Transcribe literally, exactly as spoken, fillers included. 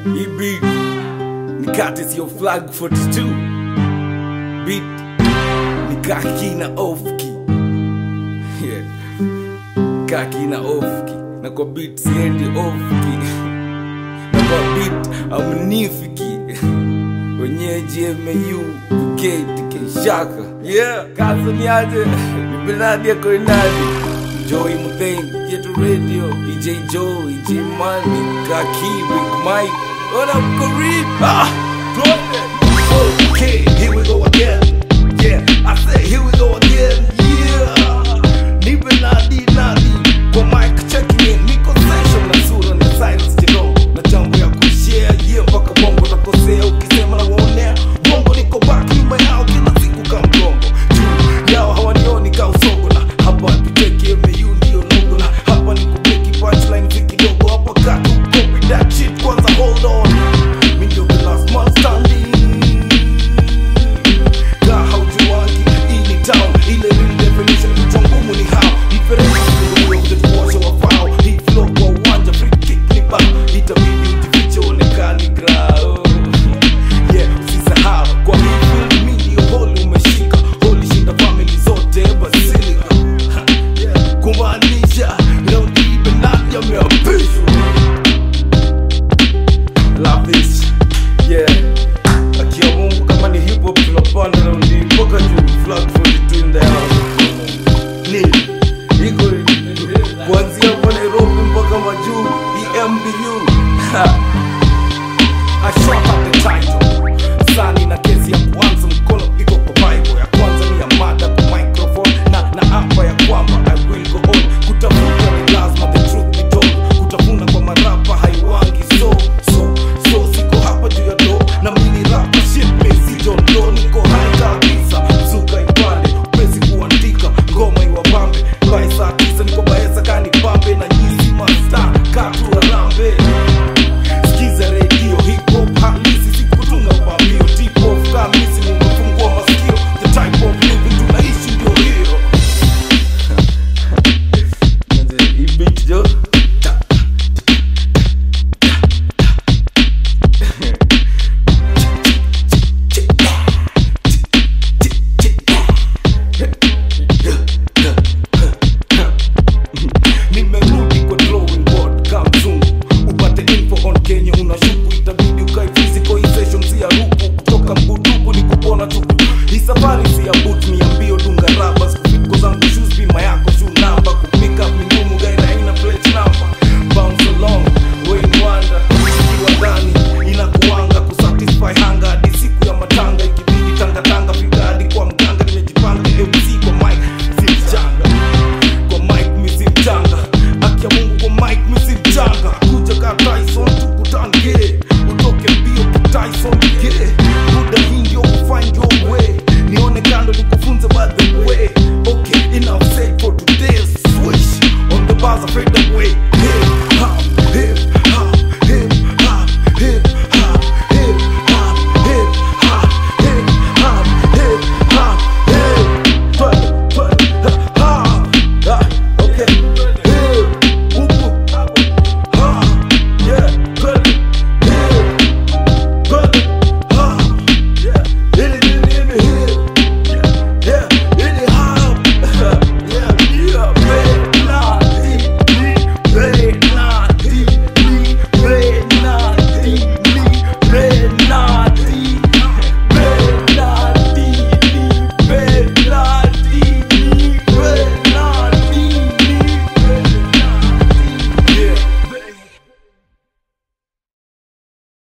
Hii beat ni courtesy of Flag forty-two. Beat ni kaki na off-key. Yeah, kaki na off-key. Na kwa beat siendi off-key. Na kwa beat amnifiki. Wenyeji M A U Buketi Kenshaka. Yeah, kazi ni aje. Nipinadi ya koinadi Joey Mutheng, Yetu Radio, E J Joe, E J Money, Kaki, Big Mike. What up, Kareem? Ah, okay, here we go again. Yeah, I say here we go again. Yeah, nipe nadi nadi kwa mic checking in. Niko session na sura na silence kidogo na jambo ya kushare. Yeah, mpaka bongo takosea ukisema na waonea. Bongo niko back nyuma yao kila siku kama mgongo. Juu yao hawanioni ka usongo na hapa tuteke M A U ndio nongo na hapa niko breaking punchline kidogo hapa katu copy that shit kwanza hold on. Me ndio the last man standing. Ka haujuwangi ini town ile real definition kichongumu ni how different ndio utatuosha wafao hii flow kwa uwanja free kick ni ba itabidi ujifiche onekani grao. Yeah, usisahau kwa hii film mimi ndio holi umeshika holi shinda family zote basilika. Yeah, kumaanisha leo ndibe nadi ameapishwa. Love this. Yeah, akia Mungu kama ni hip hop tunapanda leo ndi mpaka juu Flag forty-two in the house. Ni iko kuanzia kwa Nairobi mpaka majuu E M B U. I shot up the title. Sani na kesi ya kwanza mkono iko kwa Bible. Ya kwanza ni ya mada kwa microphone na na hapa ya kwamba I will go on. Kutafuta ni lazima the truth be told. Kutafuna kwa marapa haiwangi so so so siko hapa juu ya do na mini rapa shit message on do niko high kabisa zuka ipande pesi kuandika ngoma iwabambe by saa tisa niko baesa kani pambe na nyizi master katu arambe. Skiza radio hip hop halisi sikutunga pambio tip of kamisi mumefungua masikio the type of living tunaishi ndio hiyo. Hii beat jo nimerudi kwa drawing board kama mzungu upate info on Kenya unashuku itabidi ukae physical hii session si ya rupu kutoka mbuduku ni kupona tuku hii safari si ya boot ni ambio dunga raba sikufiko zangu shoes bima yako shoe number kupick up ni ngumu gari na ina plate number bounce along Wayne Wonder ikiwa ndani inakuanga kusatisfy hanga hadi siku ya matanga ikibidi tanga tanga fika hadi kwa mganga nimejipanga M C kwa mic si mchanga kwa mic misi mchanga akia Mungu kwa mic misi mchanga kuja ka Tyson tukutange utoke mbio kwa Tyson ge muda hii ndio kufind your way nione kando nikufunze by the way. Okay, enough said for today's switch on the bars of fade away. Yeah.